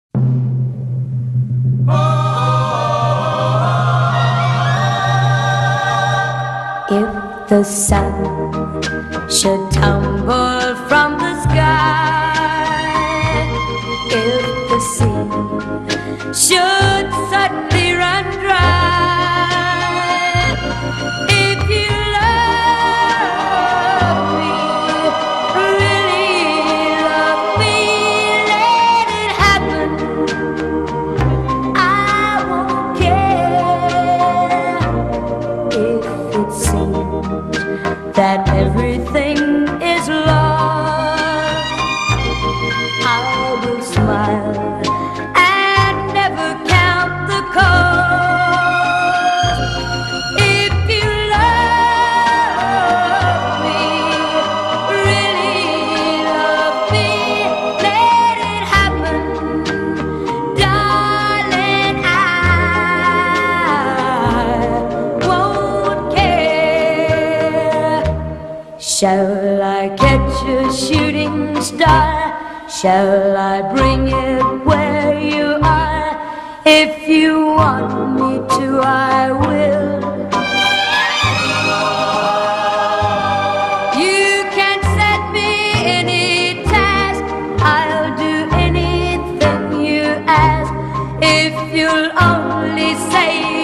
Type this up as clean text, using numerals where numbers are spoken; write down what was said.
If the sun should tumble from the sky, if the sea should suddenly run dry, if you love me, really love me, let it happen. I won't care if it seems that everything is lost. I will smile and never count the cost. If you love me, really love me, let it happen, darling. I won't care. Shall I catch a shooting star? Shall I bring it where you are? If you want me to, I will. You can set me any task, I'll do anything you ask. If you'll only say